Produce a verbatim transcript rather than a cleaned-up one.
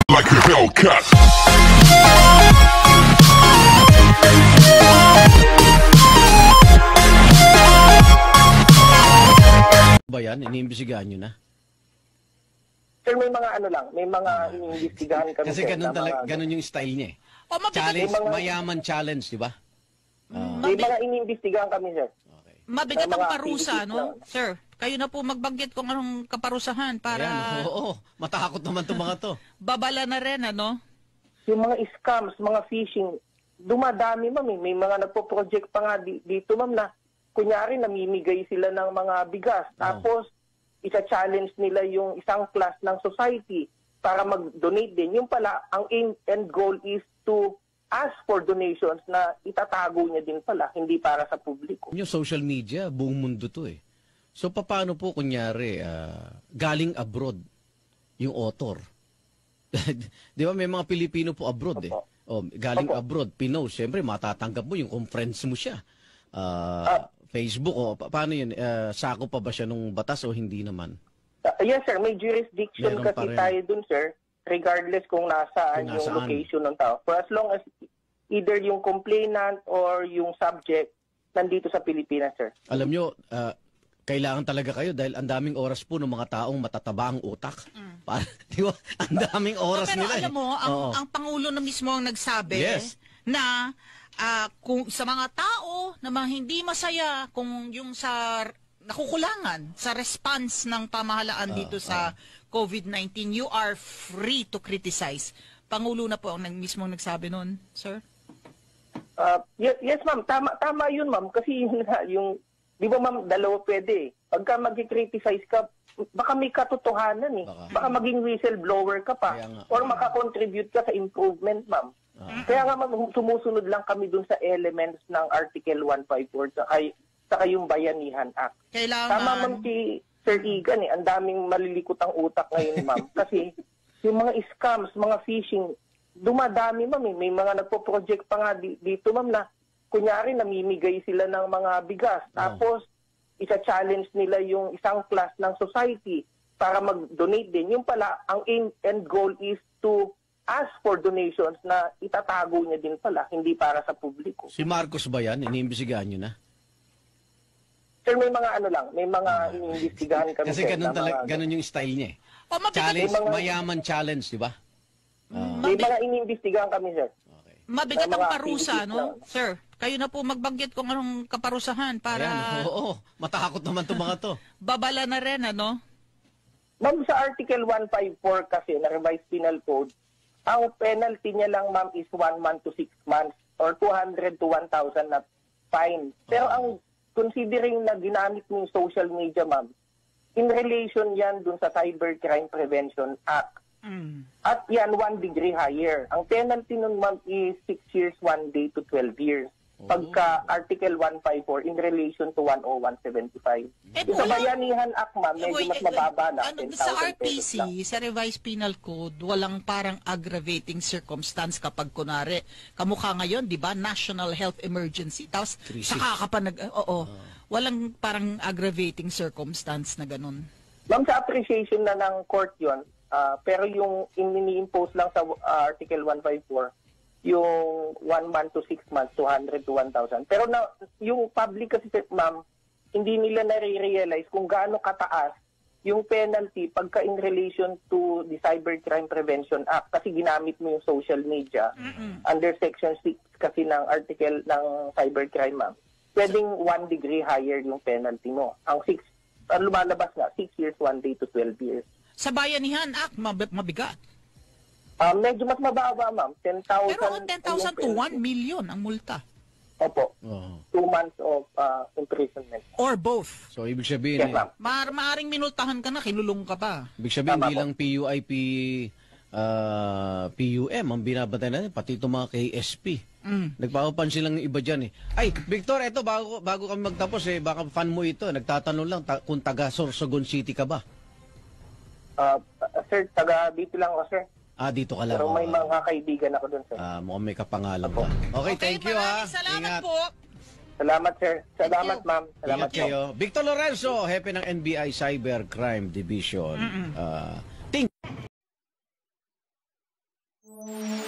Like a Hellcat. Ba yan? Iniimbestigahan nyo na? Sir, may mga ano lang, may mga iniimbestigahan kami. Kasi sir, ganun, na talaga, mga- ganun yung style niya eh. O, mabigat, Challenge, May mga- mayaman challenge, di ba? May mga iniimbestigahan kami, sir. Okay. mabigat May ang mga parusa, activities no? na- Sir, kayo na po magbanggit kung anong kaparusahan para Ayan, oo, oo. Matakot naman itong mga to. babala na rin, ano? Yung mga scams, mga phishing, dumadami, ma'am. eh. May mga nagpo-project pa nga di- dito, ma'am, na kunyari namimigay sila ng mga bigas. Tapos, isa-challenge nila yung isang class ng society para mag-donate din. Yung pala, ang aim and goal is to ask for donations na itatago niya din pala, hindi para sa publiko. Yung social media, buong mundo to eh. So, paano po, kunyari, ah, galing abroad, yung author? Di ba, may mga Pilipino po abroad eh. Opo. Oh, galing Opo. abroad, Pinos, siyempre, matatanggap mo yung kung friends mo siya. Ah, Ah. Facebook, o pa- paano yun? Ah, sako pa ba siya nung batas o hindi naman? Uh, yes, sir. May jurisdiction Meron pa kasi rin. tayo dun, sir, regardless kung nasaan Kung yung nasaan. location ng tao. For as long as either yung complainant or yung subject nandito sa Pilipinas, sir. Alam nyo, ah, kailangan talaga kayo dahil ang daming oras po ng mga taong matataba ang utak. Para, di ba? Ang daming oras pero nila alam eh. mo, ang, Oo. ang Pangulo na mismo ang nagsabi Yes. na ah, kung sa mga tao na mga hindi masaya kung yung sa nakukulangan sa response ng pamahalaan dito sa COVID nineteen, you are free to criticize. Pangulo na po ang nag, mismo nagsabi nun, sir? Uh, yes, yes, ma'am. Tama, tama yun, ma'am. Kasi yun nga, yung, di ba, ma'am, dalawa pwede eh. Pagka mag-criticize ka, baka may katotohanan eh. Baka. Baka maging whistleblower ka pa. Kaya nga. Or makakontribute ka sa improvement, ma'am. Kaya nga, ma'am, sumusunod lang kami dun sa elements ng Article one fifty-four sa saka yung Bayanihan Act. Kailangan... Tama, ma'am, si Sir Igan eh. Ang daming malilikot ang utak ngayon, ma'am. Kasi yung mga scams, mga phishing, dumadami, ma'am. Eh. May mga nagpo-project pa nga di- dito, ma'am, na kunyari namimigay sila ng mga bigas. Tapos, isa-challenge nila yung isang class ng society para mag-donate din. Yung pala, ang aim and goal is to ask for donations na itatago niya din pala, hindi para sa publiko. Si Marcos ba yan? Iniimbestigahan nyo na? Sir, may mga ano lang, may mga iniimbestigahan kami. Kasi sir, ganun, na talaga, mga- ganun yung style niya eh. O, mabigat, Challenge, May mga- mayaman challenge, di ba? May mga iniimbestigahan kami, sir. Okay. mabigat May ang mga parusa, activities no? na- Sir, kayo na po magbanggit kung anong kaparusahan para Ayan, oo, oo. Matakot naman itong mga to. babala na rin, ano? Ma'am, sa Article one fifty-four kasi na Revised Penal Code, ang penalty niya lang, ma'am, is one month to six months or two hundred to one thousand na fine. Pero ang considering na ginamit mo yung social media, ma'am, in relation yan dun sa Cybercrime Prevention Act. Mm. At yan, one degree higher. Ang penalty nun, ma'am, is six years, one day to twelve years. Pagka Article one fifty-four in relation to one oh one seventy-five. Eh, Yung sa wala- Bayanihan Act, ma'am, medyo Wait, mas eh, mababa na. ano, ten sa thousand R P pesos lang. C, sa Revised Penal Code, walang parang aggravating circumstance kapag kunwari, kamukha ngayon, di ba, national health emergency, tapos Crisis. saka ka pa nag, oo, walang parang aggravating circumstance na ganun. Ma'am, sa appreciation na ng court yon, ah, pero yung ini-impose lang sa ah, Article one fifty-four, yung one month to six months, two hundred to one thousand. Pero na, yung public kasi, ma'am, hindi nila nare-realize kung gaano kataas yung penalty pagka in relation to the Cybercrime Prevention Act. Kasi ginamit mo yung social media under Section six kasi ng article ng cybercrime, ma'am. Pwedeng one degree higher yung penalty mo. Ang six, ang lumalabas nga, six years, one day to twelve years. Sa Bayanihan Act, mab- mabigat. Ah, medyo mas mababa, ma'am. ten thousand. Pero ang ten thousand to one million ang multa. Opo. Oo. Two months of ah, imprisonment. Or both. So, ibig sabihin, Yes, eh, ma'am. Maar maaring minultahan ka na, kinulong ka pa. ibig sabihin, Tama hindi po. lang P U I P, ah, P U M ang binabatay natin, pati itong mga K S P. Mm. Nagpapapansin lang yung iba dyan eh. Ay, Victor, eto, bago, bago kami magtapos eh, baka fan mo ito. Nagtatanong lang ta- kung taga Sorsogon City ka ba? Ah, sir, taga dito lang ako, sir. Ah, dito ka lang. Pero may Oo. mga kaibigan ako dun, sir. Ah, mukhang may kapangalan ka. Okay, thank you ha. maraming salamat Ingat. po. Salamat, sir. Salamat, you. ma'am. Salamat Ingat kayo. Victor Lorenzo, hepe ng N B I Cybercrime Division. Ah, po.